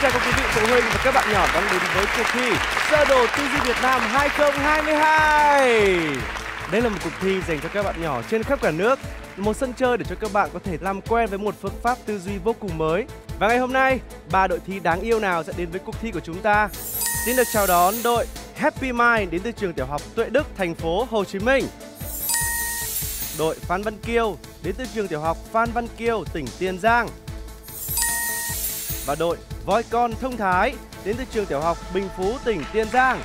chào các quý vị phụ huynh và các bạn nhỏ đang đến với cuộc thi Sơ đồ tư duy Việt Nam 2022. Đây là một cuộc thi dành cho các bạn nhỏ trên khắp cả nước, một sân chơi để cho các bạn có thể làm quen với một phương pháp tư duy vô cùng mới. Và ngày hôm nay, 3 đội thi đáng yêu nào sẽ đến với cuộc thi của chúng ta? Xin được chào đón đội Happy Mind đến từ trường tiểu học Tuệ Đức, thành phố Hồ Chí Minh. Đội Phan Văn Kiêu đến từ trường tiểu học Phan Văn Kiêu, tỉnh Tiền Giang. Và đội Voi Con Thông Thái đến từ trường tiểu học Bình Phú, tỉnh Tiền Giang.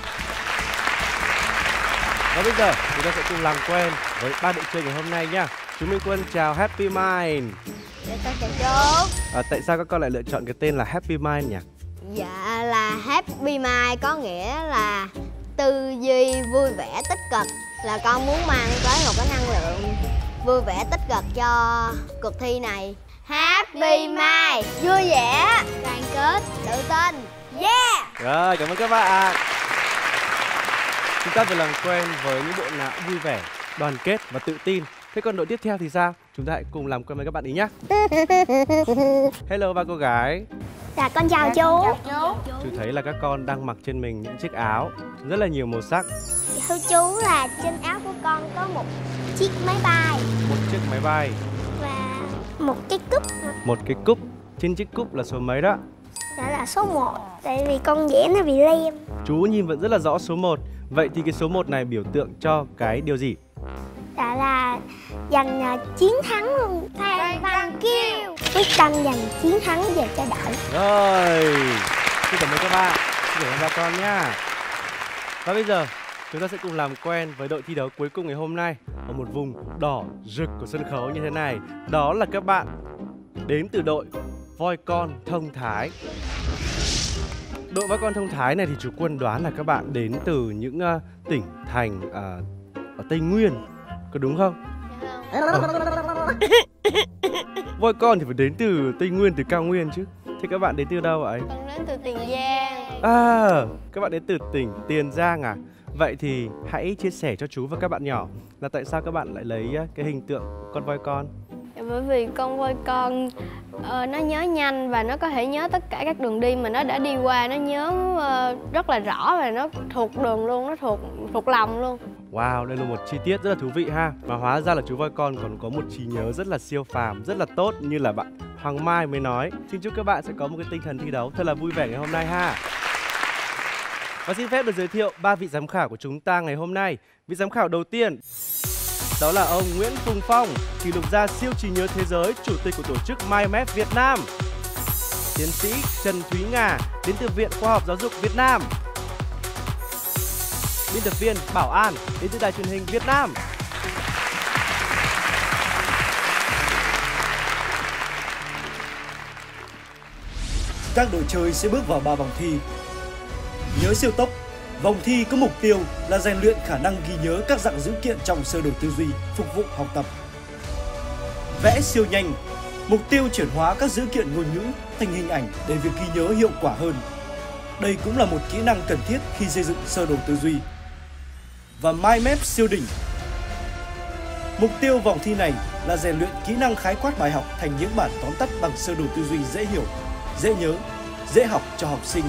Và bây giờ chúng ta sẽ cùng làm quen với 3 đội chơi ngày hôm nay nha. Chú Minh Quân chào Happy Mind. Chào chú. Tại sao các con lại lựa chọn cái tên là Happy Mind nhỉ? Dạ là Happy Mind có nghĩa là tư duy vui vẻ tích cực, là con muốn mang tới một cái năng lượng vui vẻ tích cực cho cuộc thi này. Happy Mind vui vẻ, đoàn kết, tự tin. Yeah. Rồi, cảm ơn các bạn. Chúng ta vừa làm quen với những bộ não vui vẻ, đoàn kết và tự tin. Thế còn đội tiếp theo thì sao? Chúng ta hãy cùng làm quen với các bạn ý nhé. Hello ba cô gái. Dạ con chào chú. Chú thấy là các con đang mặc trên mình những chiếc áo rất là nhiều màu sắc. Thưa chú là trên áo của con có một chiếc máy bay. Một chiếc máy bay. Và một cái cúp. Một cái cúp. Trên chiếc cúp là số mấy đó? Đó là số 1. Tại vì con vẽ nó bị lem. Chú nhìn vẫn rất là rõ số 1. Vậy thì cái số 1 này biểu tượng cho cái điều gì? Đó là giành chiến thắng luôn. Phan Văn Kiêu quyết tâm giành chiến thắng về cho đội. Rồi, xin cảm ơn các bạn. Xin cảm ơn ba con nha. Và bây giờ chúng ta sẽ cùng làm quen với đội thi đấu cuối cùng ngày hôm nay ở một vùng đỏ rực của sân khấu như thế này. Đó là các bạn đến từ đội Voi Con Thông Thái. Đội Voi Con Thông Thái này thì chú Quân đoán là các bạn đến từ những tỉnh thành ở Tây Nguyên, có đúng không? Voi Con thì phải đến từ Tây Nguyên, từ cao nguyên chứ. Thế các bạn đến từ đâu vậy? Con đến từ Tiền Giang. Các bạn đến từ tỉnh Tiền Giang à? Vậy thì hãy chia sẻ cho chú và các bạn nhỏ là tại sao các bạn lại lấy cái hình tượng con voi con? Bởi vì con voi con nó nhớ nhanh và nó có thể nhớ tất cả các đường đi mà nó đã đi qua, nó nhớ rất là rõ và nó thuộc đường luôn, nó thuộc lòng luôn. Wow, đây là một chi tiết rất là thú vị ha. Mà hóa ra là chú voi con còn có một trí nhớ rất là siêu phàm, rất là tốt như là bạn Hoàng Mai mới nói. Xin chúc các bạn sẽ có một cái tinh thần thi đấu thật là vui vẻ ngày hôm nay ha. Và xin phép được giới thiệu 3 vị giám khảo của chúng ta ngày hôm nay. Vị giám khảo đầu tiên đó là ông Nguyễn Phùng Phong, kỷ lục gia siêu trí nhớ thế giới, chủ tịch của tổ chức MindMap Việt Nam. Tiến sĩ Trần Thúy Nga đến từ Viện Khoa học Giáo dục Việt Nam. Biên tập viên Bảo An đến từ Đài Truyền hình Việt Nam. Các đội chơi sẽ bước vào 3 vòng thi. Nhớ siêu tốc. Vòng thi có mục tiêu là rèn luyện khả năng ghi nhớ các dạng dữ kiện trong sơ đồ tư duy, phục vụ học tập. Vẽ siêu nhanh. Mục tiêu chuyển hóa các dữ kiện ngôn ngữ thành hình ảnh để việc ghi nhớ hiệu quả hơn. Đây cũng là một kỹ năng cần thiết khi xây dựng sơ đồ tư duy. Và MindMap siêu đỉnh. Mục tiêu vòng thi này là rèn luyện kỹ năng khái quát bài học thành những bản tóm tắt bằng sơ đồ tư duy dễ hiểu, dễ nhớ, dễ học cho học sinh.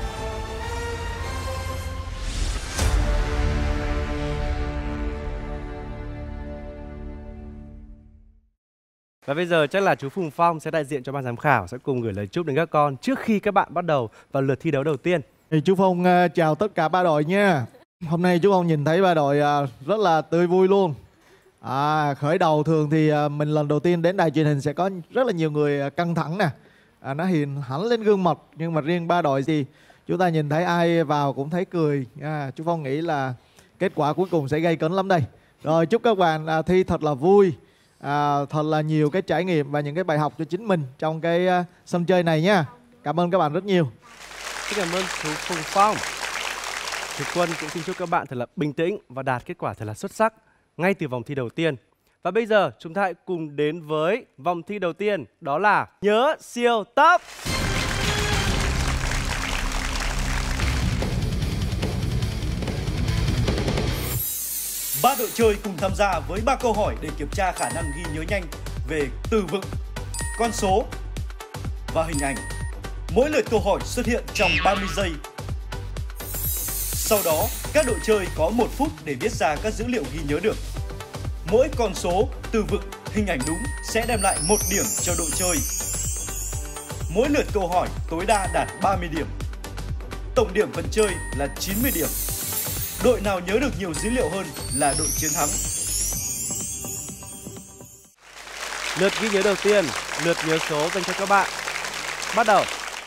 Và bây giờ chắc là chú Phùng Phong sẽ đại diện cho ban giám khảo sẽ cùng gửi lời chúc đến các con trước khi các bạn bắt đầu vào lượt thi đấu đầu tiên. Thì chú Phong chào tất cả ba đội nha. Hôm nay chú Phong nhìn thấy ba đội rất là tươi vui luôn. Khởi đầu thường thì mình lần đầu tiên đến đài truyền hình sẽ có rất là nhiều người căng thẳng nè, nó hiền hẳn lên gương mặt. Nhưng mà riêng ba đội thì chúng ta nhìn thấy ai vào cũng thấy cười. Chú Phong nghĩ là kết quả cuối cùng sẽ gay cấn lắm đây. Rồi chúc các bạn thi thật là vui, thật là nhiều cái trải nghiệm và những cái bài học cho chính mình trong cái sân chơi này nha. Cảm ơn các bạn rất nhiều. Xin cảm ơn chú Phùng Phong. Chú Quân cũng xin chúc các bạn thật là bình tĩnh và đạt kết quả thật là xuất sắc ngay từ vòng thi đầu tiên. Và bây giờ chúng ta hãy cùng đến với vòng thi đầu tiên, đó là nhớ siêu tốc. Ba đội chơi cùng tham gia với 3 câu hỏi để kiểm tra khả năng ghi nhớ nhanh về từ vựng, con số và hình ảnh. Mỗi lượt câu hỏi xuất hiện trong 30 giây. Sau đó, các đội chơi có 1 phút để viết ra các dữ liệu ghi nhớ được. Mỗi con số, từ vựng, hình ảnh đúng sẽ đem lại 1 điểm cho đội chơi. Mỗi lượt câu hỏi tối đa đạt 30 điểm. Tổng điểm phần chơi là 90 điểm. Đội nào nhớ được nhiều dữ liệu hơn là đội chiến thắng. Lượt ghi nhớ đầu tiên, lượt nhớ số dành cho các bạn. Bắt đầu.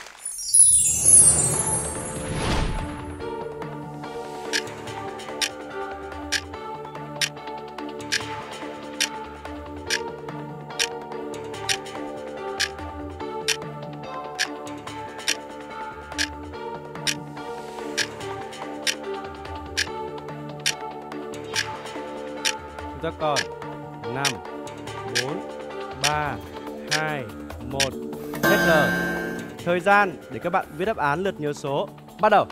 Chúng ta còn 5, 4, 3, 2, 1. Hết giờ. Thời gian để các bạn viết đáp án lượt nhớ số. Bắt đầu.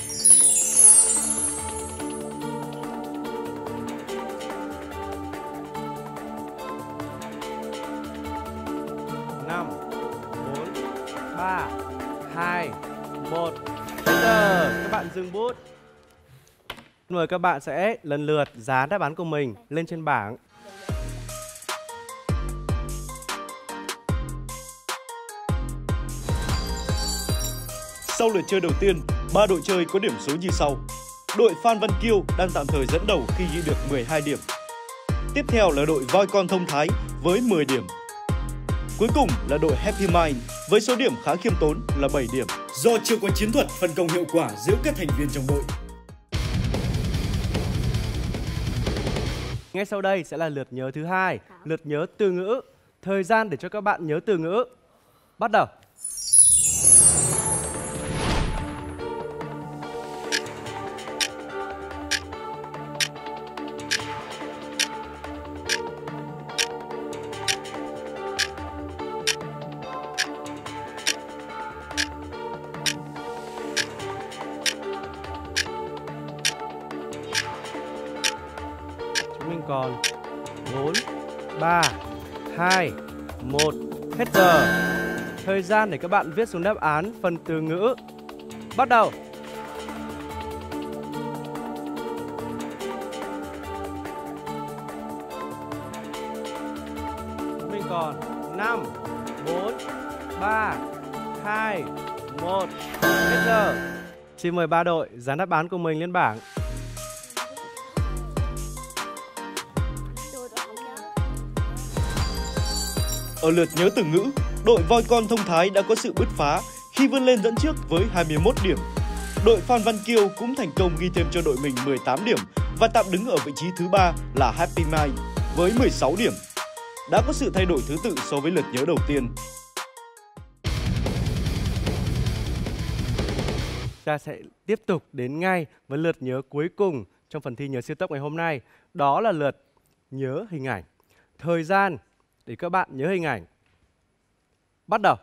Năm, 4, 3, 2, 1. Hết giờ. Các bạn dừng bút. Mời các bạn sẽ lần lượt dán đáp án của mình lên trên bảng. Sau lượt chơi đầu tiên, 3 đội chơi có điểm số như sau. Đội Phan Văn Kiêu đang tạm thời dẫn đầu khi ghi được 12 điểm. Tiếp theo là đội Voi Con Thông Thái với 10 điểm. Cuối cùng là đội Happy Mind với số điểm khá khiêm tốn là 7 điểm. Do chưa có chiến thuật phân công hiệu quả giữa các thành viên trong đội. Ngay sau đây sẽ là lượt nhớ thứ hai, lượt nhớ từ ngữ. Thời gian để cho các bạn nhớ từ ngữ. Bắt đầu. Mình còn 4, 3, 2, 1. Hết giờ. Thời gian để các bạn viết xuống đáp án phần từ ngữ. Bắt đầu. Mình còn 5, 4, 3, 2, 1. Hết giờ. Xin mời ba đội dán đáp án của mình lên bảng. Ở lượt nhớ từ ngữ, đội Voi Con Thông Thái đã có sự bứt phá khi vươn lên dẫn trước với 21 điểm. Đội Phan Văn Kiêu cũng thành công ghi thêm cho đội mình 18 điểm và tạm đứng ở vị trí thứ 3 là Happy Mind với 16 điểm. Đã có sự thay đổi thứ tự so với lượt nhớ đầu tiên. Ta sẽ tiếp tục đến ngay với lượt nhớ cuối cùng trong phần thi nhớ siêu tốc ngày hôm nay. Đó là lượt nhớ hình ảnh. Thời gian để các bạn nhớ hình ảnh. Bắt đầu.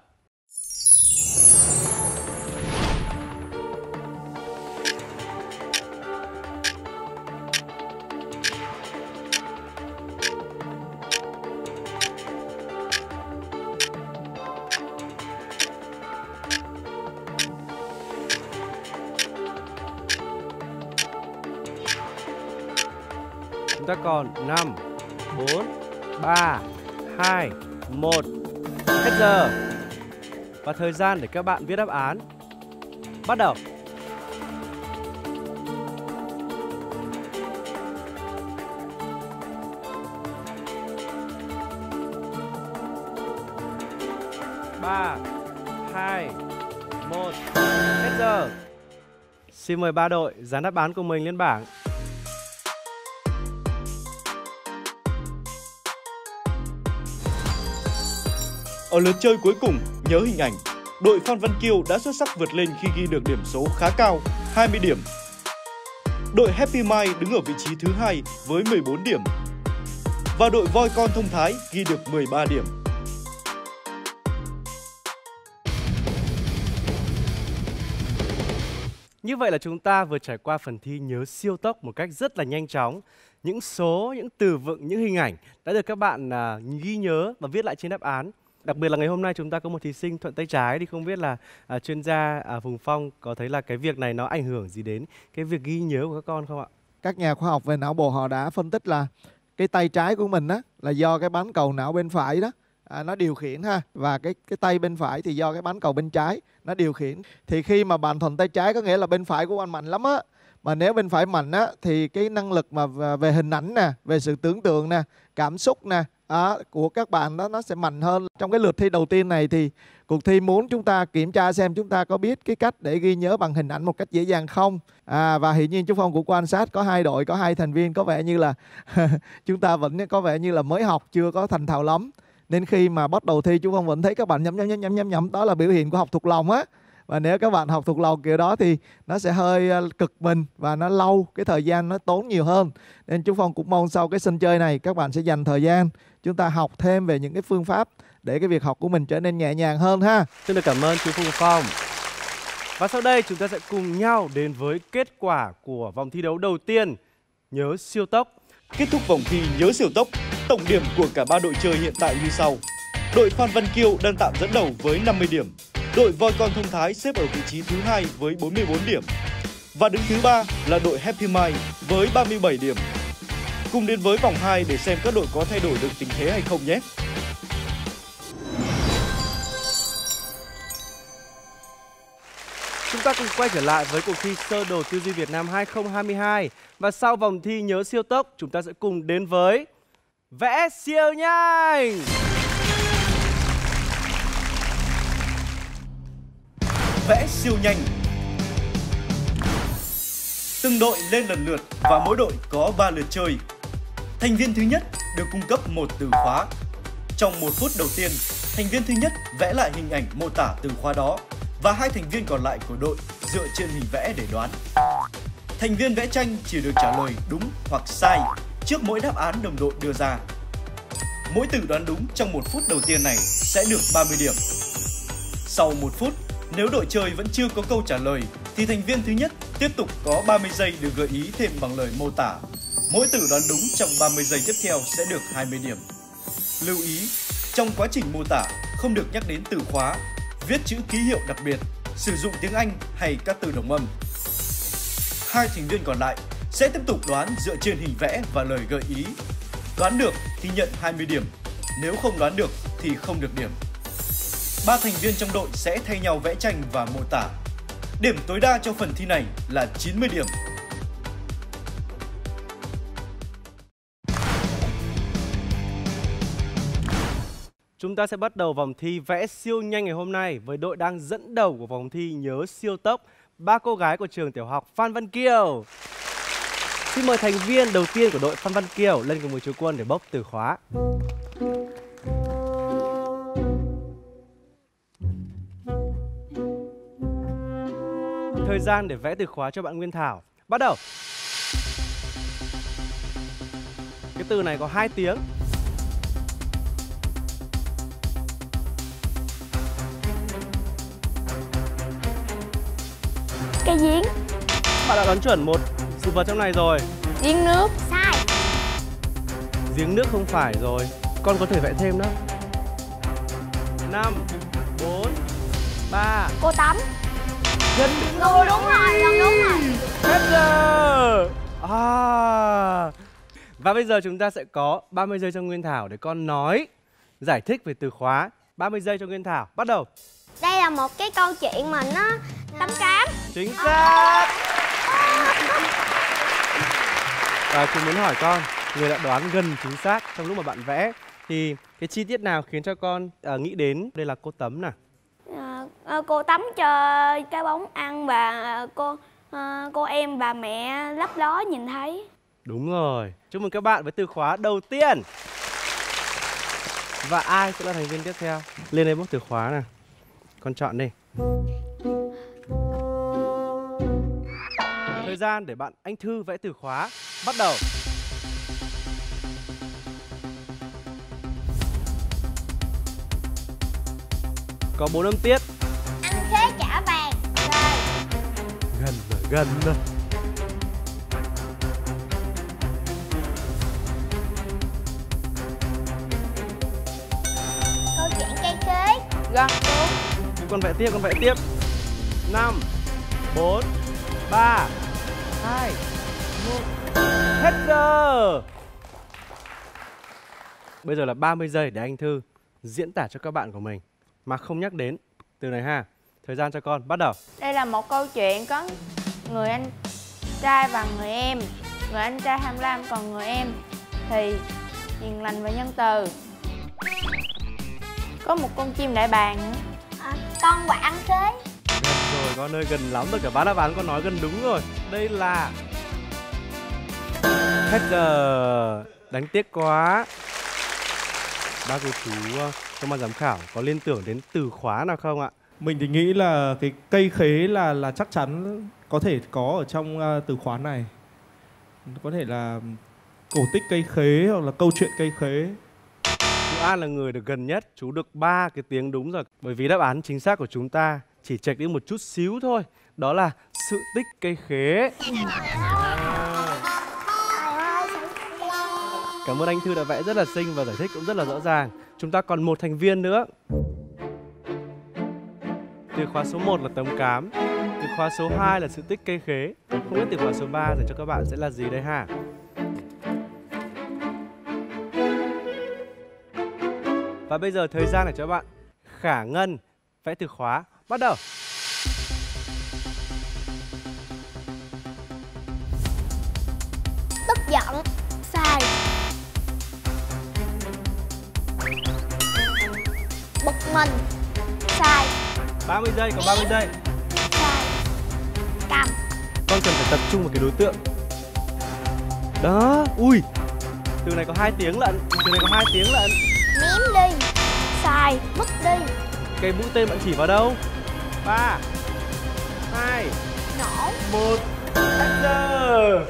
Chúng ta còn 5, 4, 3, 2, 1. Hết giờ. Và thời gian để các bạn viết đáp án. Bắt đầu. Ba, 2, 1. Hết giờ. Xin mời ba đội dán đáp án của mình lên bảng. Ở lượt chơi cuối cùng, nhớ hình ảnh, đội Phan Văn Kiêu đã xuất sắc vượt lên khi ghi được điểm số khá cao, 20 điểm. Đội Happy Mind đứng ở vị trí thứ 2 với 14 điểm. Và đội Voi Con Thông Thái ghi được 13 điểm. Như vậy là chúng ta vừa trải qua phần thi nhớ siêu tốc một cách rất là nhanh chóng. Những số, những từ vựng, những hình ảnh đã được các bạn ghi nhớ và viết lại trên đáp án. Đặc biệt là ngày hôm nay chúng ta có một thí sinh thuận tay trái, thì không biết là chuyên gia Phùng Phong có thấy là cái việc này nó ảnh hưởng gì đến cái việc ghi nhớ của các con không ạ? Các nhà khoa học về não bộ họ đã phân tích là cái tay trái của mình á là do cái bán cầu não bên phải đó nó điều khiển ha, và cái tay bên phải thì do cái bán cầu bên trái nó điều khiển. Thì khi mà bạn thuận tay trái có nghĩa là bên phải của bạn mạnh lắm á, mà nếu bên phải mạnh á thì cái năng lực mà về hình ảnh nè, về sự tưởng tượng nè, cảm xúc nè của các bạn đó nó sẽ mạnh hơn. Trong cái lượt thi đầu tiên này thì cuộc thi muốn chúng ta kiểm tra xem chúng ta có biết cái cách để ghi nhớ bằng hình ảnh một cách dễ dàng không. Và hiển nhiên Trúc Phong cũng quan sát có 2 đội, có 2 thành viên có vẻ như là chúng ta vẫn có vẻ như là mới học, chưa có thành thạo lắm. Nên khi mà bắt đầu thi Trúc Phong vẫn thấy các bạn nhẩm, đó là biểu hiện của học thuộc lòng á. Và nếu các bạn học thuộc lòng kiểu đó thì nó sẽ hơi cực mình và nó lâu, cái thời gian nó tốn nhiều hơn. Nên Trúc Phong cũng mong sau cái sân chơi này các bạn sẽ dành thời gian chúng ta học thêm về những cái phương pháp để cái việc học của mình trở nên nhẹ nhàng hơn ha. Xin được cảm ơn chú Phùng Phong. Và sau đây chúng ta sẽ cùng nhau đến với kết quả của vòng thi đấu đầu tiên, nhớ siêu tốc. Kết thúc vòng thi nhớ siêu tốc, tổng điểm của cả 3 đội chơi hiện tại như sau. Đội Phan Văn Kiêu đang tạm dẫn đầu với 50 điểm. Đội Voi Con Thông Thái xếp ở vị trí thứ 2 với 44 điểm. Và đứng thứ 3 là đội Happy Mind với 37 điểm. Cùng đến với vòng 2 để xem các đội có thay đổi được tình thế hay không nhé. Chúng ta cùng quay trở lại với cuộc thi Sơ đồ tư duy Việt Nam 2022. Và sau vòng thi nhớ siêu tốc, chúng ta sẽ cùng đến với vẽ siêu nhanh. Vẽ siêu nhanh. Từng đội lên lần lượt và mỗi đội có 3 lượt chơi. Thành viên thứ nhất được cung cấp một từ khóa. Trong 1 phút đầu tiên, thành viên thứ nhất vẽ lại hình ảnh mô tả từ khóa đó và 2 thành viên còn lại của đội dựa trên hình vẽ để đoán. Thành viên vẽ tranh chỉ được trả lời đúng hoặc sai trước mỗi đáp án đồng đội đưa ra. Mỗi từ đoán đúng trong 1 phút đầu tiên này sẽ được 30 điểm. Sau 1 phút, nếu đội chơi vẫn chưa có câu trả lời thì thành viên thứ nhất tiếp tục có 30 giây được gợi ý thêm bằng lời mô tả. Mỗi từ đoán đúng trong 30 giây tiếp theo sẽ được 20 điểm. Lưu ý, trong quá trình mô tả không được nhắc đến từ khóa, viết chữ ký hiệu đặc biệt, sử dụng tiếng Anh hay các từ đồng âm. 2 thành viên còn lại sẽ tiếp tục đoán dựa trên hình vẽ và lời gợi ý. Đoán được thì nhận 20 điểm, nếu không đoán được thì không được điểm. 3 thành viên trong đội sẽ thay nhau vẽ tranh và mô tả. Điểm tối đa cho phần thi này là 90 điểm. Chúng ta sẽ bắt đầu vòng thi vẽ siêu nhanh ngày hôm nay với đội đang dẫn đầu của vòng thi nhớ siêu tốc, 3 cô gái của trường tiểu học Phan Văn Kiều. Xin mời thành viên đầu tiên của đội Phan Văn Kiều lên cùng với chú Quân để bốc từ khóa. Thời gian để vẽ từ khóa cho bạn Nguyên Thảo. Bắt đầu. Cái từ này có 2 tiếng. Cái giếng. Bạn đã đoán chuẩn một sự vật trong này rồi. Giếng nước. Sai. Giếng nước không phải rồi. Con có thể vẽ thêm đó. 5, 4, 3. Cô tắm. Gần Đúng rồi, đúng rồi. hết giờ. Và bây giờ chúng ta sẽ có 30 giây cho Nguyên Thảo để con nói, giải thích về từ khóa. 30 giây cho Nguyên Thảo. Bắt đầu. Đây là một cái câu chuyện mà nó tắm cám. Chính xác. Và chúng muốn hỏi con, người đã đoán gần chính xác trong lúc mà bạn vẽ thì cái chi tiết nào khiến cho con nghĩ đến đây là cô tắm nào? Cô tắm cho cái bóng ăn và cô em và mẹ lấp ló nhìn thấy. Đúng rồi. Chúc mừng các bạn với từ khóa đầu tiên. Và ai sẽ là thành viên tiếp theo? Lên đây bốc từ khóa nào. Con chọn đi. Thời gian để bạn Anh Thư vẽ từ khóa. Bắt đầu. Có 4 âm tiết. Ăn khế chả vàng. Rồi. Gần rồi. Câu chuyện cây Gần đúng. Con vẽ tiếp. 5 4 3 2 1. Hết giờ. Bây giờ là 30 giây để anh Thư diễn tả cho các bạn của mình mà không nhắc đến từ này ha. Thời gian cho con bắt đầu. Đây là một câu chuyện có người anh trai và người em. Người anh trai tham lam, còn người em thì hiền lành và nhân từ. Có một con chim đại bàng nữa. Con quạ ăn khế. Gần rồi con ơi, gần lắm rồi, cả ba đáp án con nói gần đúng rồi. Đây là hết giờ. Đáng tiếc quá. Bác cô chú trong ban giám khảo có liên tưởng đến từ khóa nào không ạ? Mình thì nghĩ là cái cây khế là chắc chắn có thể có ở trong từ khóa này. Có thể là cổ tích cây khế hoặc là câu chuyện cây khế. Chú An là người được gần nhất, chú được 3 cái tiếng đúng rồi. Bởi vì đáp án chính xác của chúng ta chỉ chệch đi một chút xíu thôi. Đó là sự tích cây khế. Cảm ơn anh Thư đã vẽ rất là xinh và giải thích cũng rất là rõ ràng. Chúng ta còn một thành viên nữa. Từ khóa số 1 là tấm cám. Từ khóa số 2 là sự tích cây khế. Không biết từ khóa số 3 dành cho các bạn sẽ là gì đây ha? Và bây giờ thời gian để cho các bạn Khả Ngân vẽ từ khóa. Bắt đầu. Tức giận. Sai. Bực mình. Sai. 30 giây, còn 30 giây. Sai. Cầm. Con cần phải tập trung vào cái đối tượng. Đó, ui. Từ này có 2 tiếng lận. Từ này có 2 tiếng lận. Ném đi. Sai. Vứt đi. Cái mũi tên bạn chỉ vào đâu? 3 2 Nổ. 1. Hết giờ.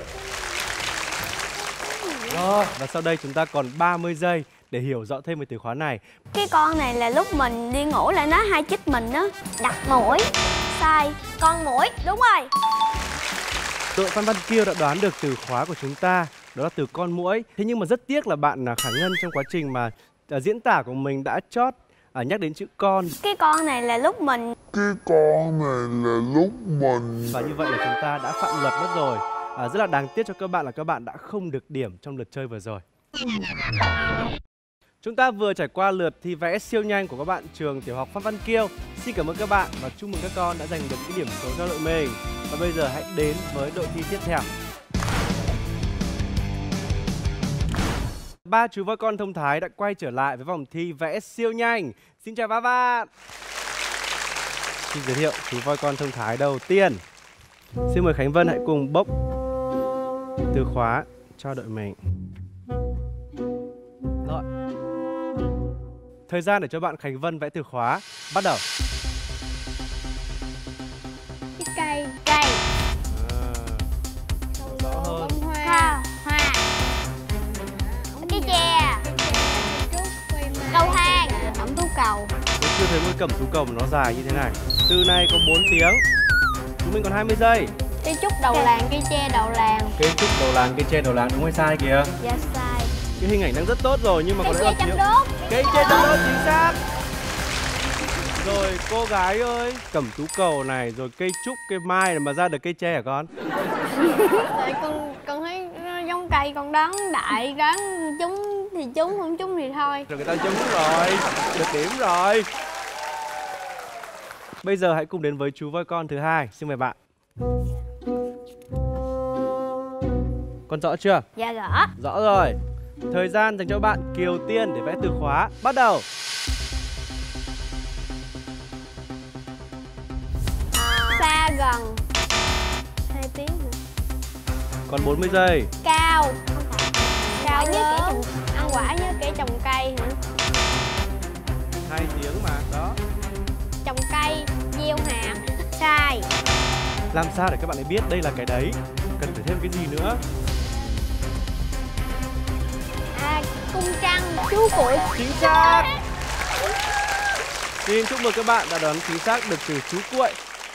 Rồi, và sau đây chúng ta còn 30 giây để hiểu rõ thêm về từ khóa này. Cái con này là lúc mình đi ngủ lại nó hay chích mình á. Đặt mũi. Sai. Con muỗi. Đúng rồi. Đội Phan Văn Kiêu đã đoán được từ khóa của chúng ta, đó là từ con muỗi. Thế nhưng mà rất tiếc là bạn Khả Ngân trong quá trình mà diễn tả của mình đã chót nhắc đến chữ con. Cái con này là lúc mình Và như vậy là chúng ta đã phạm luật mất rồi. Rất là đáng tiếc cho các bạn là các bạn đã không được điểm trong lượt chơi vừa rồi. Chúng ta vừa trải qua lượt thi vẽ siêu nhanh của các bạn trường tiểu học Phan Văn Kiêu. Xin cảm ơn các bạn và chúc mừng các con đã giành được cái điểm số cho đội mình. Và bây giờ hãy đến với đội thi tiếp theo. 3 chú voi con thông thái đã quay trở lại với vòng thi vẽ siêu nhanh. Xin chào các bạn. Xin giới thiệu chú voi con thông thái đầu tiên. Xin mời Khánh Vân hãy cùng bốc từ khóa cho đội mình. Rồi. Thời gian để cho bạn Khánh Vân vẽ từ khóa. Bắt đầu. cái cây. Cây. Rõ hơn. Hoa. Cái tre. Cầu thang. Ẩm thú cầu. Tôi chưa thấy một cẩm tú cầu mà nó dài như thế này. Từ này có 4 tiếng. Chúng mình còn 20 giây. Cây trúc đầu làng, cây tre đầu làng. Cây trúc đầu làng, cây tre đầu làng, đúng hay sai kìa? Dạ sai. Cái hình ảnh đang rất tốt rồi nhưng mà Cây có lẽ tre là chăm đốt. Cây tre chăm đốt chính xác. Rồi cô gái ơi, cẩm tú cầu này, rồi cây trúc, cây mai này mà ra được cây tre hả con? Tại con thấy nó giống cây, con đoán đại, đoán trúng thì trúng, không trúng thì thôi. Rồi người ta trúng rồi, được điểm rồi. Bây giờ hãy cùng đến với chú voi con thứ hai. Xin mời bạn. Con rõ chưa? Dạ rõ. Rõ rồi. Thời gian dành cho bạn Kiều Tiên để vẽ từ khóa. Bắt đầu. Xa gần. 2 tiếng nữa. Còn 40 giây. Cao. Cao Như lớn. kẻ trồng Ăn quả như kẻ trồng cây hả? 2 tiếng mà, đó. Trồng cây, gieo hạt. Sai. Làm sao để các bạn ấy biết đây là cái đấy? Cần phải thêm cái gì nữa? Cung trăng, chú cuội. Chính xác. Xin chúc mừng các bạn đã đoán chính xác được từ chú cuội.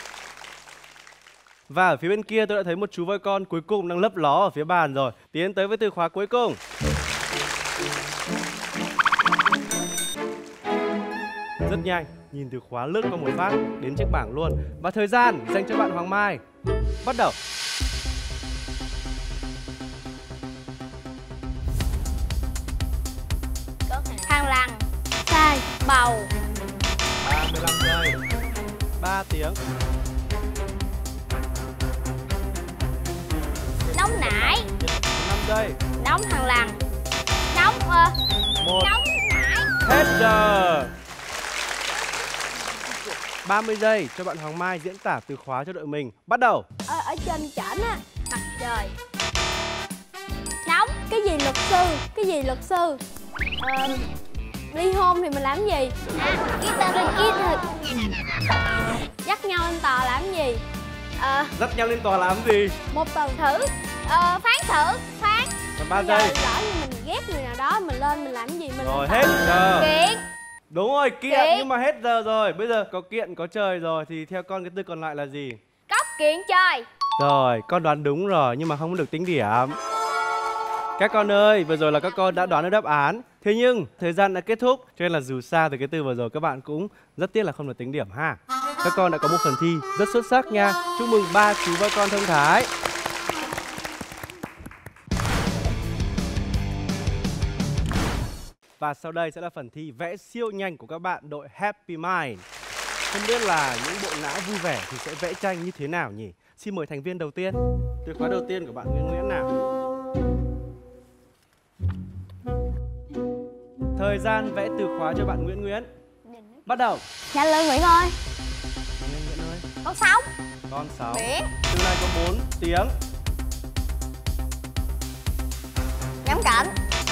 Và ở phía bên kia tôi đã thấy một chú voi con cuối cùng đang lấp ló ở phía bàn rồi. Tiến tới với từ khóa cuối cùng. Rất nhanh. nhìn từ khóa lướt qua một phát đến chiếc bảng luôn. Và thời gian dành cho bạn Hoàng Mai bắt đầu. Thằng lằn. Sai. Bầu. 35 giây. 3 tiếng. Nóng nải. 5 giây. Nóng thằng lằn. Nóng 1. nóng nải. Hết giờ. 30 giây cho bạn Hoàng Mai diễn tả từ khóa cho đội mình. Bắt đầu. Ở trên trển á, mặt trời. Nóng. Cái gì luật sư? Cái gì luật sư? Ly hôn thì mình làm gì? Dắt nhau lên tòa làm gì? Dắt nhau lên tòa làm gì? Một từ thử. Phán xử. Phán. Còn 3 Bây giờ giây. lỡ như mình ghét người nào đó, mình lên mình làm gì? Mình Rồi lên hết tòa. giờ. Kiện. Đúng rồi, kiện, Kiện. nhưng mà hết giờ rồi. Bây giờ có kiện có trời rồi thì theo con cái từ còn lại là gì? Cốc kiện trời. Rồi, con đoán đúng rồi nhưng mà không được tính điểm. Các con ơi, vừa rồi là các con đã đoán được đáp án. Thế nhưng thời gian đã kết thúc, cho nên là dù sao thì cái từ vừa rồi các bạn cũng rất tiếc là không được tính điểm ha. Các con đã có một phần thi rất xuất sắc nha. Chúc mừng ba chú và con thông thái. Và sau đây sẽ là phần thi vẽ siêu nhanh của các bạn đội Happy Mind. Không biết là những bộ não vui vẻ thì sẽ vẽ tranh như thế nào nhỉ? Xin mời thành viên đầu tiên. Từ khóa đầu tiên của bạn Nguyễn Nguyễn nào. Thời gian vẽ từ khóa cho bạn Nguyễn Nguyễn. Bắt đầu. Nhanh lên Nguyễn ơi. Nguyễn Nguyễn ơi. Con sóng. Con 6. Biển. Từ này có 4 tiếng. Ngắm cảnh.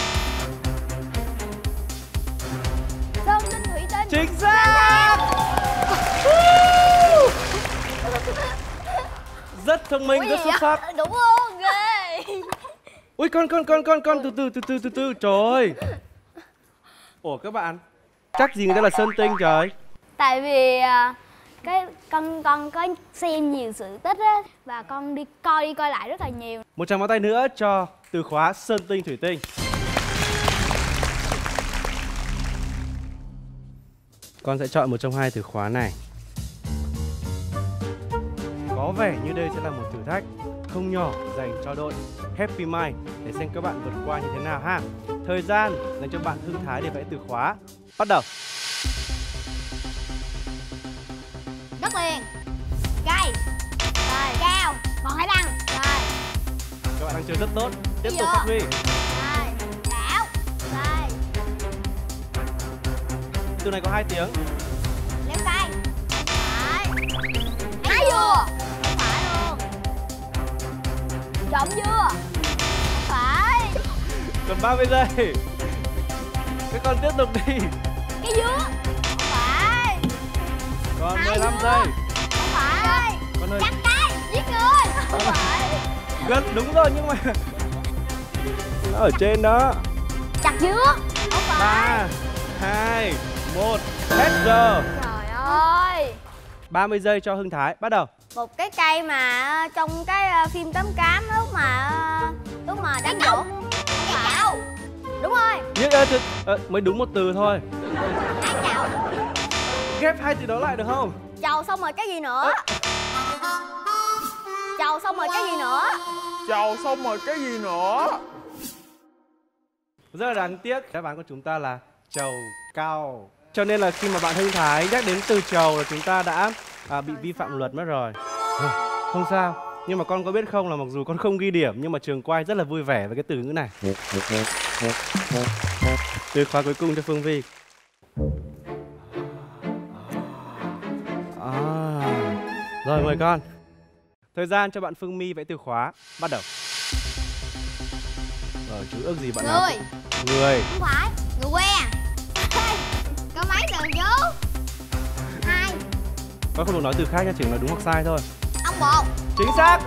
Sơn tinh thủy tinh. Chính xác. Rất thông minh, rất xuất sắc. Đúng luôn, ghê. Ui con từ từ trời ơi. Ủa các bạn, chắc gì người ta là Sơn Tinh trời. Tại vì cái con có xem nhiều sự tích á, và con đi coi lại rất là nhiều. Một tràng pháo tay nữa cho từ khóa Sơn Tinh Thủy Tinh. Con sẽ chọn một trong hai từ khóa này. Có vẻ như đây sẽ là một thử thách không nhỏ dành cho đội Happy Mind để xem các bạn vượt qua như thế nào ha. Thời gian dành cho bạn Hưng Thái để vẽ từ khóa. Bắt đầu. Đất liền. Cây. Rồi. Cao. Còn hải đăng. Rồi. Các bạn đang chơi rất tốt. Tiếp tục Dừa. phát huy. Rồi. Đảo. Rồi. Từ này có 2 tiếng. Leo cây. Phải. Hái dừa. Không phải luôn. Trộm dưa. Không phải. Còn 30 giây. Các con tiếp tục đi. Cái dứa. Không phải. Còn Hai 15 dừa. giây. Không phải. Con ơi, Chặt cây. Giết người. Không phải. gần đúng rồi nhưng mà nó ở trên đó. Chặt dứa. Không phải. 3, 2, 1. Hết giờ. Trời ơi. 30 giây cho Hưng Thái. Bắt đầu. Một cái cây mà trong cái phim Cám Cám lúc mà đánh dỗ. Không phải. Đúng rồi. Nhưng mới đúng một từ thôi. Ái chậu. Ghép hai từ đó lại được không? Chầu xong rồi cái gì nữa? Chầu xong rồi cái gì nữa? Chào xong rồi cái gì nữa? Rất là đáng tiếc, đáp án của chúng ta là trầu cao. Cho nên là khi mà bạn Hưng Thái nhắc đến từ trầu là chúng ta đã bị vi phạm luật mất rồi. Không sao. Nhưng mà con có biết không là mặc dù con không ghi điểm nhưng mà trường quay rất là vui vẻ với cái từ ngữ này. Từ khóa cuối cùng cho Phương Vi. Rồi mời con. Thời gian cho bạn Phương My vẽ từ khóa. Bắt đầu. Rồi chú ước gì bạn nào? Người. Người. Không phải. Người quen. Có mấy từ chú? 2. Con không được nói từ khác nha, chỉ nói đúng hoặc sai thôi. Ông bột. Chính xác.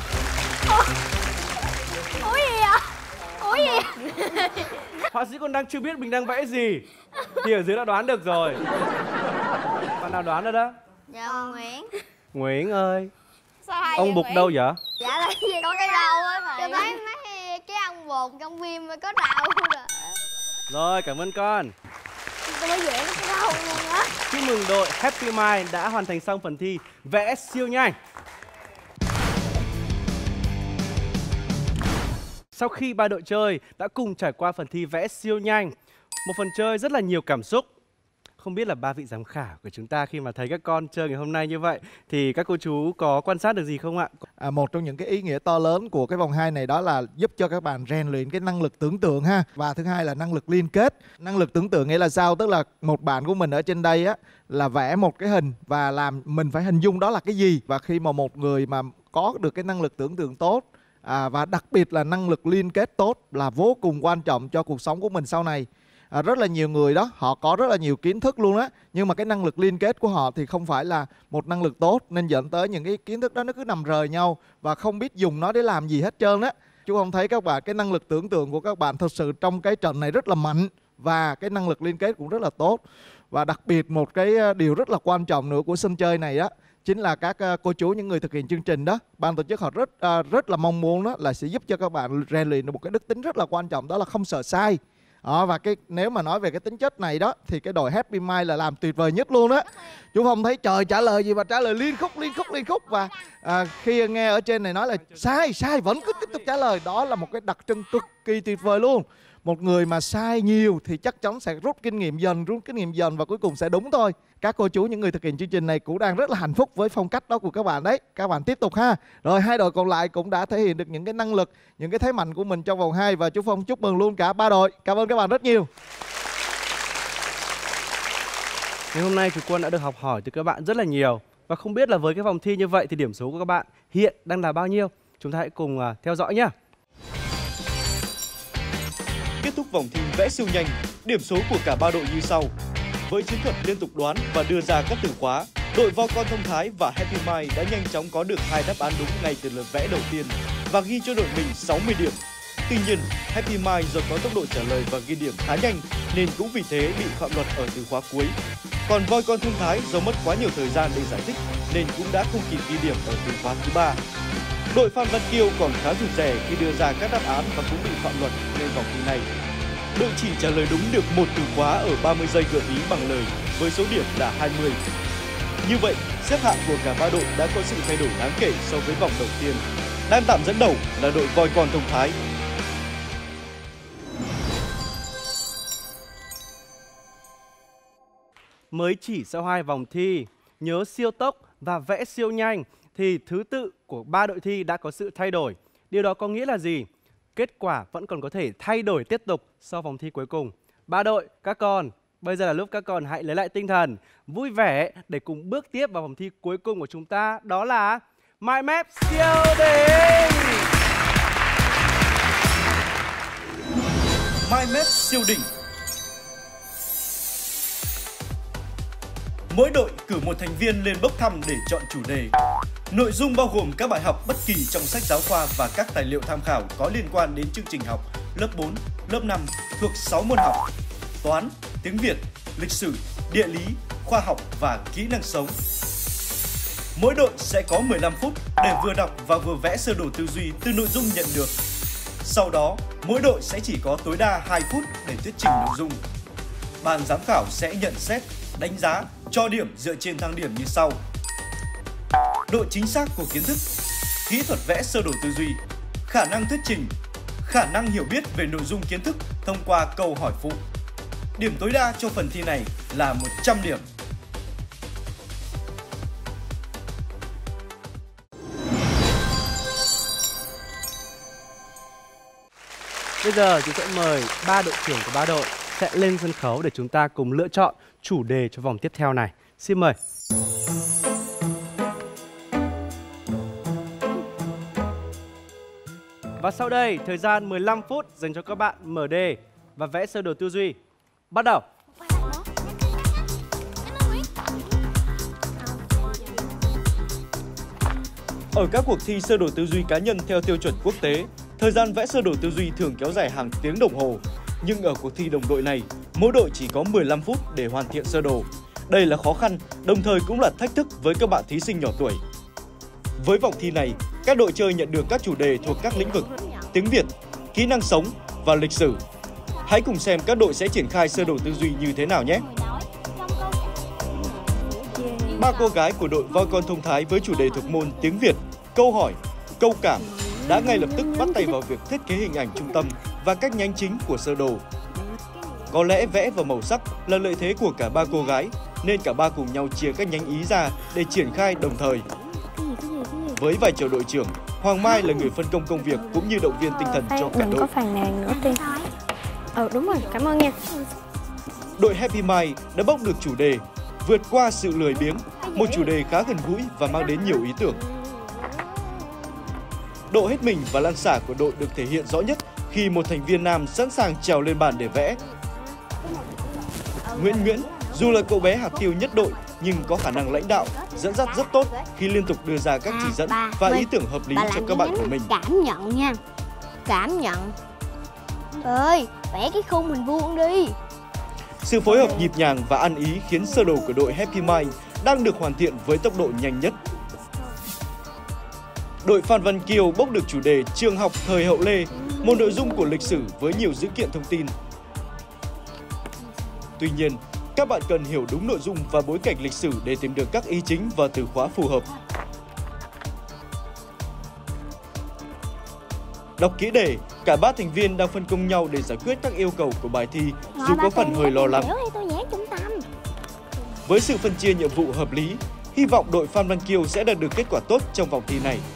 Ủa gì vậy? Ủa gì? Họa sĩ còn đang chưa biết mình đang vẽ gì thì ở dưới đã đoán được rồi. Bạn nào đoán rồi đó? Dạ Nguyễn. Nguyễn ơi. Sao hay Ông vậy Bụt Nguyễn? đâu vậy? Dạ là gì? Có cái đầu á Tôi mày. thấy mấy cái ông bột trong phim mới có đầu rồi. Rồi cảm ơn con. tôi mới vẽ cái đâu luôn á. Chúc mừng đội Happy Mind đã hoàn thành xong phần thi vẽ siêu nhanh. Sau khi ba đội chơi đã cùng trải qua phần thi vẽ siêu nhanh, một phần chơi rất là nhiều cảm xúc. Không biết là ba vị giám khảo của chúng ta khi mà thấy các con chơi ngày hôm nay như vậy thì các cô chú có quan sát được gì không ạ? Một trong những cái ý nghĩa to lớn của cái vòng 2 này đó là giúp cho các bạn rèn luyện cái năng lực tưởng tượng ha. Và thứ hai là năng lực liên kết. Năng lực tưởng tượng nghĩa là sao? Tức là một bạn của mình ở trên đây á là vẽ một cái hình và làm mình phải hình dung đó là cái gì. Và khi mà một người mà có được cái năng lực tưởng tượng tốt và đặc biệt là năng lực liên kết tốt là vô cùng quan trọng cho cuộc sống của mình sau này. Rất là nhiều người đó, họ có rất là nhiều kiến thức luôn á, nhưng mà cái năng lực liên kết của họ thì không phải là một năng lực tốt, nên dẫn tới những cái kiến thức đó nó cứ nằm rời nhau và không biết dùng nó để làm gì hết trơn á. Chú không thấy các bạn, cái năng lực tưởng tượng của các bạn thật sự trong cái trận này rất là mạnh và cái năng lực liên kết cũng rất là tốt. Và đặc biệt một cái điều rất là quan trọng nữa của sân chơi này á, chính là các cô chú, những người thực hiện chương trình đó, ban tổ chức họ rất là mong muốn đó là sẽ giúp cho các bạn rèn luyện được một cái đức tính rất là quan trọng, đó là không sợ sai. Và nếu mà nói về cái tính chất này đó thì cái đội Happy Mind là làm tuyệt vời nhất luôn đó. Chú Phong thấy trời trả lời gì mà trả lời liên khúc và khi nghe ở trên này nói là sai vẫn cứ tiếp tục trả lời, đó là một cái đặc trưng cực kỳ tuyệt vời luôn. Một người mà sai nhiều thì chắc chắn sẽ rút kinh nghiệm dần và cuối cùng sẽ đúng thôi. Các cô chú, những người thực hiện chương trình này cũng đang rất là hạnh phúc với phong cách đó của các bạn đấy. Các bạn tiếp tục ha. Rồi hai đội còn lại cũng đã thể hiện được những cái năng lực, những cái thế mạnh của mình trong vòng 2 và chú Phong chúc mừng luôn cả ba đội. Cảm ơn các bạn rất nhiều. Ngày hôm nay Thủy Quân đã được học hỏi từ các bạn rất là nhiều. Và không biết là với cái vòng thi như vậy thì điểm số của các bạn hiện đang là bao nhiêu? Chúng ta hãy cùng theo dõi nhé. Kết thúc vòng thi vẽ siêu nhanh, điểm số của cả ba đội như sau. Với chiến thuật liên tục đoán và đưa ra các từ khóa, đội Voi Con Thông Thái và Happy Mind đã nhanh chóng có được 2 đáp án đúng ngay từ lượt vẽ đầu tiên và ghi cho đội mình 60 điểm. Tuy nhiên, Happy Mind do có tốc độ trả lời và ghi điểm khá nhanh nên cũng vì thế bị phạm luật ở từ khóa cuối. Còn Voi Con Thông Thái do mất quá nhiều thời gian để giải thích nên cũng đã không kịp ghi điểm ở từ khóa thứ 3. Đội Phan Văn Kiêu còn khá rụt rè khi đưa ra các đáp án và cũng bị phạm luật nên vòng thi này. Đội chỉ trả lời đúng được một từ khóa ở 30 giây gợi ý bằng lời với số điểm là 20. Như vậy, xếp hạng của cả ba đội đã có sự thay đổi đáng kể so với vòng đầu tiên. Đang tạm dẫn đầu là đội Voi Con Thông Thái. Mới chỉ sau 2 vòng thi, nhớ siêu tốc và vẽ siêu nhanh thì thứ tự của ba đội thi đã có sự thay đổi. Điều đó có nghĩa là gì? Kết quả vẫn còn có thể thay đổi tiếp tục sau vòng thi cuối cùng. Ba đội, các con, bây giờ là lúc các con hãy lấy lại tinh thần, vui vẻ để cùng bước tiếp vào vòng thi cuối cùng của chúng ta, đó là Mind Map siêu đỉnh. Mind Map siêu đỉnh. Mỗi đội cử một thành viên lên bốc thăm để chọn chủ đề. Nội dung bao gồm các bài học bất kỳ trong sách giáo khoa và các tài liệu tham khảo có liên quan đến chương trình học lớp 4, lớp 5 thuộc 6 môn học: toán, tiếng Việt, lịch sử, địa lý, khoa học và kỹ năng sống. Mỗi đội sẽ có 15 phút để vừa đọc và vừa vẽ sơ đồ tư duy từ nội dung nhận được. Sau đó, mỗi đội sẽ chỉ có tối đa 2 phút để thuyết trình nội dung. Ban giám khảo sẽ nhận xét, đánh giá, cho điểm dựa trên thang điểm như sau: độ chính xác của kiến thức, kỹ thuật vẽ sơ đồ tư duy, khả năng thuyết trình, khả năng hiểu biết về nội dung kiến thức thông qua câu hỏi phụ. Điểm tối đa cho phần thi này là 100 điểm. Bây giờ chúng sẽ mời ba đội trưởng của ba đội sẽ lên sân khấu để chúng ta cùng lựa chọn chủ đề cho vòng tiếp theo này. Xin mời. Và sau đây, thời gian 15 phút dành cho các bạn mở đề và vẽ sơ đồ tư duy. Bắt đầu! Ở các cuộc thi sơ đồ tư duy cá nhân theo tiêu chuẩn quốc tế, thời gian vẽ sơ đồ tư duy thường kéo dài hàng tiếng đồng hồ. Nhưng ở cuộc thi đồng đội này, mỗi đội chỉ có 15 phút để hoàn thiện sơ đồ. Đây là khó khăn, đồng thời cũng là thách thức với các bạn thí sinh nhỏ tuổi. Với vòng thi này, các đội chơi nhận được các chủ đề thuộc các lĩnh vực tiếng Việt, kỹ năng sống và lịch sử. Hãy cùng xem các đội sẽ triển khai sơ đồ tư duy như thế nào nhé. 3 cô gái của đội Voi Con Thông Thái với chủ đề thuộc môn tiếng Việt, câu hỏi, câu cảm đã ngay lập tức bắt tay vào việc thiết kế hình ảnh trung tâm và các nhánh chính của sơ đồ. Có lẽ vẽ và màu sắc là lợi thế của cả 3 cô gái, nên cả ba cùng nhau chia các nhánh ý ra để triển khai đồng thời. Với vai trò đội trưởng, Hoàng Mai là người phân công công việc cũng như động viên tinh thần cho cả mình đội. có phàn nàn nữa Tiên. Đúng rồi, cảm ơn nha. Đội Happy Mind đã bóc được chủ đề vượt qua sự lười biếng, một chủ đề khá gần gũi và mang đến nhiều ý tưởng. Độ hết mình và lan xả của đội được thể hiện rõ nhất khi một thành viên nam sẵn sàng trèo lên bàn để vẽ. Nguyễn, dù là cậu bé hạt tiêu nhất đội nhưng có khả năng lãnh đạo, dẫn dắt rất tốt khi liên tục đưa ra các chỉ dẫn và ý tưởng hợp lý cho các bạn của mình. Cảm nhận nha. Cảm nhận. Ơi, vẽ cái khung hình vuông đi. Sự phối hợp nhịp nhàng và ăn ý khiến sơ đồ của đội Happy Mind đang được hoàn thiện với tốc độ nhanh nhất. Đội Phan Văn Kiều bốc được chủ đề Trường học thời hậu Lê, một nội dung của lịch sử với nhiều dữ kiện thông tin. Tuy nhiên, các bạn cần hiểu đúng nội dung và bối cảnh lịch sử để tìm được các ý chính và từ khóa phù hợp. Đọc kỹ đề, cả 3 thành viên đang phân công nhau để giải quyết các yêu cầu của bài thi dù có phần hơi lo lắng. Với sự phân chia nhiệm vụ hợp lý, hy vọng đội Phan Văn Kiều sẽ đạt được kết quả tốt trong vòng thi này.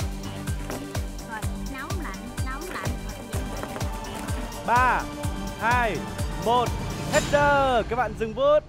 3, 2, 1, hết giờ. Các bạn dừng bút.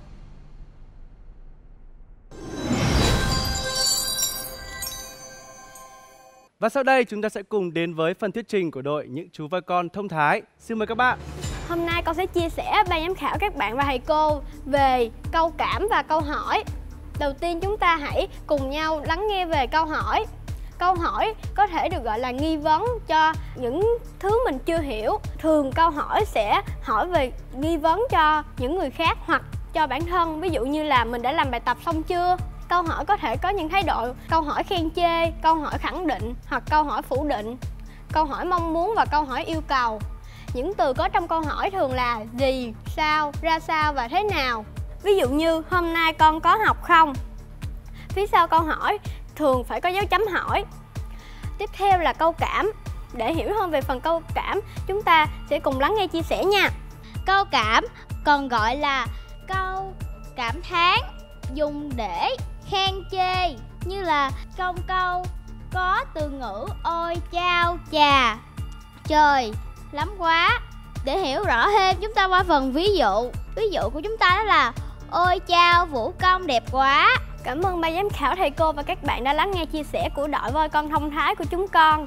Và sau đây chúng ta sẽ cùng đến với phần thuyết trình của đội Những Chú Voi Con Thông Thái. Xin mời các bạn. Hôm nay con sẽ chia sẻ ban giám khảo các bạn và thầy cô về câu cảm và câu hỏi. Đầu tiên chúng ta hãy cùng nhau lắng nghe về câu hỏi. Câu hỏi có thể được gọi là nghi vấn cho những thứ mình chưa hiểu. Thường câu hỏi sẽ hỏi về nghi vấn cho những người khác hoặc cho bản thân. Ví dụ như là mình đã làm bài tập xong chưa? Câu hỏi có thể có những thái độ câu hỏi khen chê, câu hỏi khẳng định hoặc câu hỏi phủ định, câu hỏi mong muốn và câu hỏi yêu cầu. Những từ có trong câu hỏi thường là gì, sao, ra sao và thế nào. Ví dụ như hôm nay con có học không? Phía sau câu hỏi thường phải có dấu chấm hỏi. Tiếp theo là câu cảm. Để hiểu hơn về phần câu cảm, chúng ta sẽ cùng lắng nghe chia sẻ nha. Câu cảm còn gọi là câu cảm thán, dùng để khen chê, như là trong câu có từ ngữ ôi chao chà, trời lắm quá. Để hiểu rõ thêm, chúng ta qua phần ví dụ. Ví dụ của chúng ta đó là ôi chao vũ công đẹp quá. Cảm ơn ban giám khảo, thầy cô và các bạn đã lắng nghe chia sẻ của đội Voi Con Thông Thái của chúng con.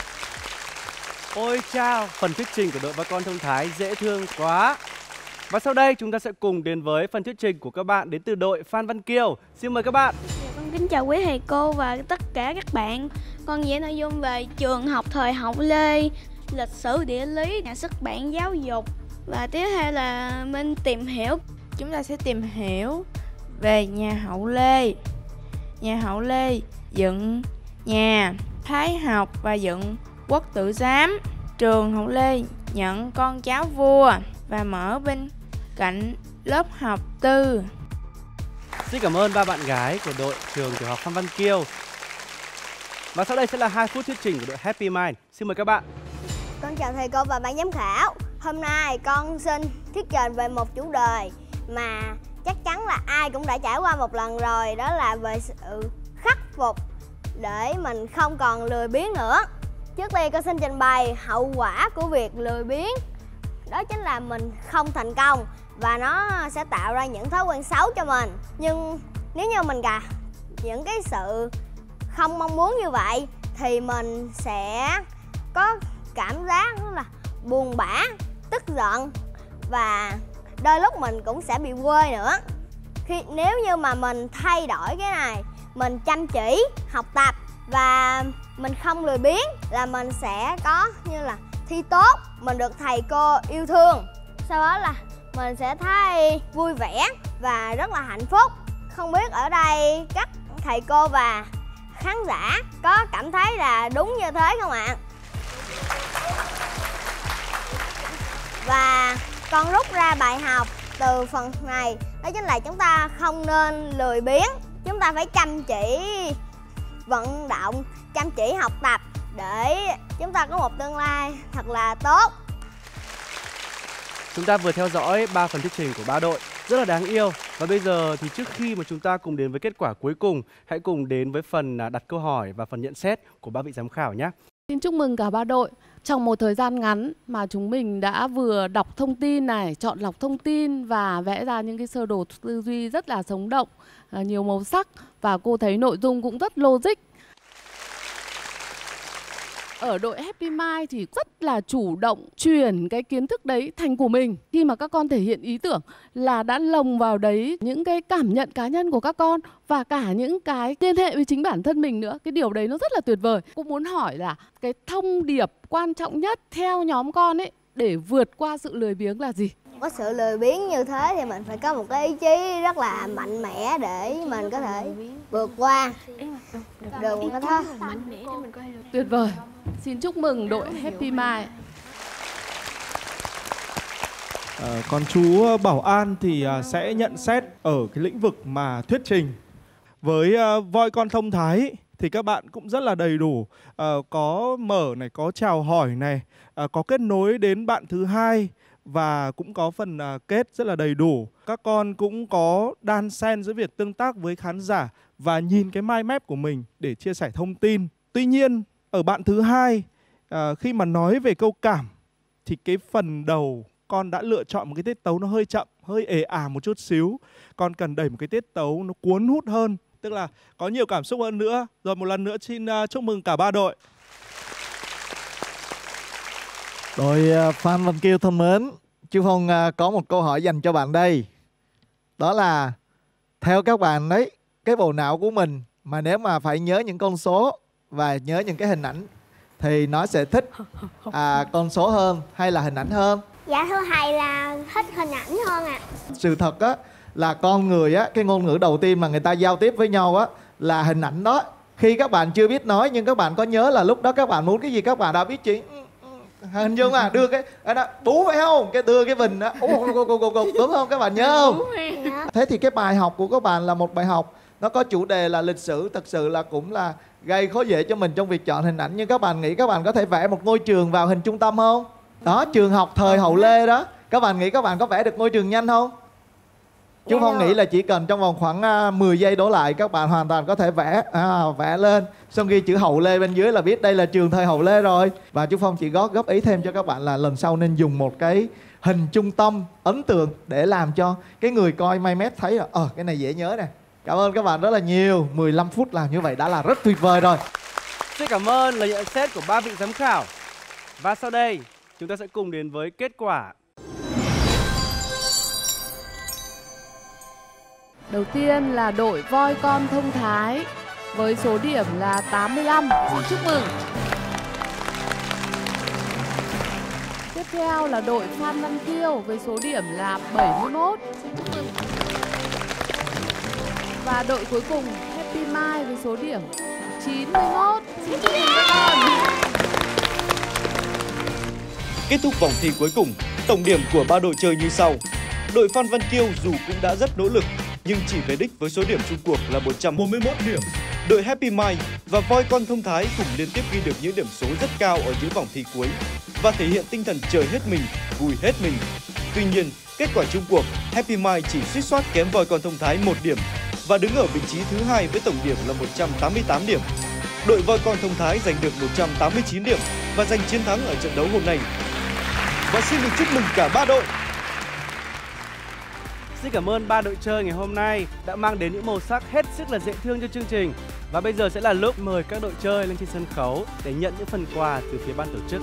Ôi chao, phần thuyết trình của đội Voi Con Thông Thái dễ thương quá. Và sau đây chúng ta sẽ cùng đến với phần thuyết trình của các bạn đến từ đội Phan Văn Kiều. Xin mời các bạn. Con kính chào quý thầy cô và tất cả các bạn. Con vẽ nội dung về trường học thời hậu Lê, lịch sử địa lý, nhà xuất bản giáo dục. Và tiếp theo là mình tìm hiểu. Chúng ta sẽ tìm hiểu về nhà hậu Lê. Nhà hậu Lê dựng nhà Thái học và dựng quốc tử giám. Trường hậu Lê nhận con cháu vua và mở bên cạnh lớp học tư. Xin cảm ơn ba bạn gái của đội trường tiểu học Phan Văn Kiều. Và sau đây sẽ là 2 phút thuyết trình của đội Happy Mind. Xin mời các bạn. Con chào thầy cô và ban giám khảo. Hôm nay con xin thuyết trình về một chủ đề mà chắc chắn là ai cũng đã trải qua một lần rồi. Đó là về sự khắc phục để mình không còn lười biếng nữa. Trước tiên con xin trình bày hậu quả của việc lười biếng. Đó chính là mình không thành công và nó sẽ tạo ra những thói quen xấu cho mình. Nhưng nếu như mình gặp những cái sự không mong muốn như vậy thì mình sẽ có cảm giác là buồn bã, tức giận và đôi lúc mình cũng sẽ bị quê nữa. Nếu như mà mình thay đổi cái này, mình chăm chỉ học tập và mình không lười biếng là mình sẽ có như là thi tốt, mình được thầy cô yêu thương. Sau đó là mình sẽ thấy vui vẻ và rất là hạnh phúc. Không biết ở đây các thầy cô và khán giả có cảm thấy là đúng như thế không ạ? Và Con rút ra bài học từ phần này đó chính là chúng ta không nên lười biếng. Chúng ta phải chăm chỉ vận động, chăm chỉ học tập để chúng ta có một tương lai thật là tốt. Chúng ta vừa theo dõi 3 phần thuyết trình của ba đội rất là đáng yêu. Và bây giờ thì trước khi mà chúng ta cùng đến với kết quả cuối cùng, hãy cùng đến với phần đặt câu hỏi và phần nhận xét của ba vị giám khảo nhé. Xin chúc mừng cả ba đội. Trong một thời gian ngắn mà chúng mình đã vừa đọc thông tin này, chọn lọc thông tin và vẽ ra những cái sơ đồ tư duy rất là sống động, nhiều màu sắc, và cô thấy nội dung cũng rất logic. Ở đội Happy Mind thì rất là chủ động chuyển cái kiến thức đấy thành của mình. Khi mà các con thể hiện ý tưởng là đã lồng vào đấy những cái cảm nhận cá nhân của các con và cả những cái liên hệ với chính bản thân mình nữa. Cái điều đấy nó rất là tuyệt vời. Cũng muốn hỏi là cái thông điệp quan trọng nhất theo nhóm con ấy để vượt qua sự lười biếng là gì? Có sự lười biếng như thế thì mình phải có một cái ý chí rất là mạnh mẽ để mình có thể vượt qua đường cái đó. Tuyệt vời. Xin chúc mừng đội Happy Mind. Còn chú Bảo An thì sẽ nhận xét ở cái lĩnh vực mà thuyết trình. Với voi con thông thái thì các bạn cũng rất là đầy đủ, có mở này, có chào hỏi này, có kết nối đến bạn thứ hai và cũng có phần kết rất là đầy đủ. Các con cũng có đan xen giữa việc tương tác với khán giả và nhìn cái mind map của mình để chia sẻ thông tin. Tuy nhiên ở bạn thứ hai, khi mà nói về câu cảm thì cái phần đầu con đã lựa chọn một cái tiết tấu nó hơi chậm, hơi ề ả một chút xíu. Con cần đẩy một cái tiết tấu nó cuốn hút hơn, tức là có nhiều cảm xúc hơn nữa. Rồi một lần nữa xin chúc mừng cả ba đội. Đội Phan Văn Kiêu thân mến, Chú Phong có một câu hỏi dành cho bạn đây. Đó là theo các bạn đấy, cái bộ não của mình mà nếu mà phải nhớ những con số và nhớ những cái hình ảnh thì nó sẽ thích con số hơn hay là hình ảnh hơn? Dạ thưa thầy là thích hình ảnh hơn ạ. Sự thật á là con người á, cái ngôn ngữ đầu tiên mà người ta giao tiếp với nhau á là hình ảnh đó. Khi các bạn chưa biết nói nhưng các bạn có nhớ là lúc đó các bạn muốn cái gì các bạn đã biết chuyện. Hình dung à, đưa cái đó, bú phải không? Cái đưa cái bình đó, đúng không? Các bạn nhớ không? Thế thì cái bài học của các bạn là một bài học nó có chủ đề là lịch sử, thật sự là cũng là gây khó dễ cho mình trong việc chọn hình ảnh. Nhưng các bạn nghĩ các bạn có thể vẽ một ngôi trường vào hình trung tâm không? Đó, trường học thời Hậu Lê đó. Các bạn nghĩ các bạn có vẽ được ngôi trường nhanh không? Chú Phong nghĩ là chỉ cần trong vòng khoảng 10 giây đổ lại các bạn hoàn toàn có thể vẽ lên. Xong ghi chữ Hậu Lê bên dưới là biết đây là trường thời Hậu Lê rồi. Và chú Phong chỉ góp ý thêm cho các bạn là lần sau nên dùng một cái hình trung tâm ấn tượng để làm cho cái người coi may mét thấy là cái này dễ nhớ nè. Cảm ơn các bạn rất là nhiều. 15 phút làm như vậy đã là rất tuyệt vời rồi. Xin cảm ơn lời nhận xét của ba vị giám khảo. Và sau đây chúng ta sẽ cùng đến với kết quả. Đầu tiên là đội voi con thông thái với số điểm là 85. Xin chúc mừng. Tiếp theo là đội Phan Văn Kiêu với số điểm là 71. Xin chúc mừng. Và đội cuối cùng Happy Mind với số điểm 91. Xin chúc mừng các con. Kết thúc vòng thi cuối cùng, tổng điểm của ba đội chơi như sau. Đội Phan Văn Kiêu dù cũng đã rất nỗ lực nhưng chỉ về đích với số điểm chung cuộc là 141 điểm. Đội Happy Mind và voi con thông thái cùng liên tiếp ghi được những điểm số rất cao ở những vòng thi cuối và thể hiện tinh thần chơi hết mình, vui hết mình. Tuy nhiên, kết quả chung cuộc, Happy Mind chỉ suýt soát kém voi con thông thái 1 điểm và đứng ở vị trí thứ hai với tổng điểm là 188 điểm. Đội voi con thông thái giành được 189 điểm và giành chiến thắng ở trận đấu hôm nay. Và xin được chúc mừng cả ba đội. Xin cảm ơn ba đội chơi ngày hôm nay đã mang đến những màu sắc hết sức là dễ thương cho chương trình. Và bây giờ sẽ là lúc mời các đội chơi lên trên sân khấu để nhận những phần quà từ phía ban tổ chức.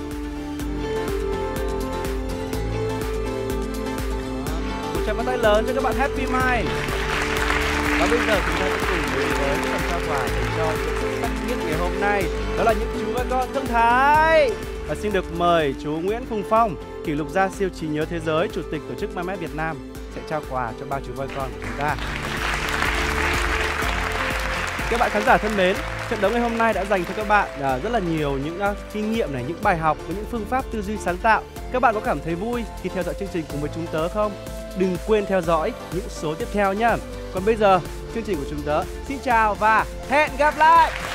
Một tràng pháo tay lớn cho các bạn Happy Mind. Và bây giờ chúng ta sẽ cùng đến với những phần trao quà dành cho những xuất sắc nhất ngày hôm nay. Đó là những chú voi con thông thái. Và xin được mời chú Nguyễn Phùng Phong, kỷ lục gia siêu trí nhớ thế giới, chủ tịch tổ chức Mai Việt Nam sẽ trao quà cho ba chú voi con của chúng ta. Các bạn khán giả thân mến, trận đấu ngày hôm nay đã dành cho các bạn rất là nhiều những kinh nghiệm này, những bài học với những phương pháp tư duy sáng tạo Các bạn có cảm thấy vui khi theo dõi chương trình cùng với chúng tớ không? Đừng quên theo dõi những số tiếp theo nhé. Còn bây giờ, chương trình của chúng tớ xin chào và hẹn gặp lại.